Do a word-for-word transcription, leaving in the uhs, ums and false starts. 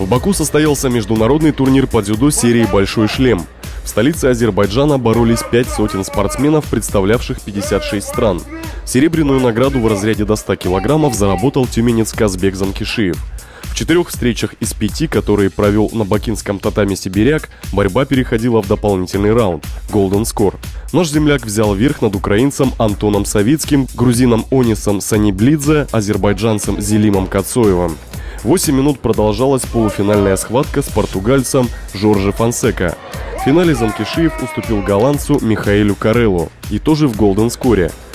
В Баку состоялся международный турнир по дзюдо серии «Большой шлем». В столице Азербайджана боролись пять сотен спортсменов, представлявших пятьдесят шесть стран. Серебряную награду в разряде до ста килограммов заработал тюменец Казбек Занкишиев. В четырех встречах из пяти, которые провел на бакинском татами сибиряк, борьба переходила в дополнительный раунд – Golden Score. Наш земляк взял верх над украинцем Антоном Савицким, грузином Онисом Саниблидзе, азербайджанцем Зелимом Кацоевым. восемь минут продолжалась полуфинальная схватка с португальцем Жорже Фонсека. В финале Занкишиев уступил голландцу Михаэлю Карелу, и тоже в Golden Score.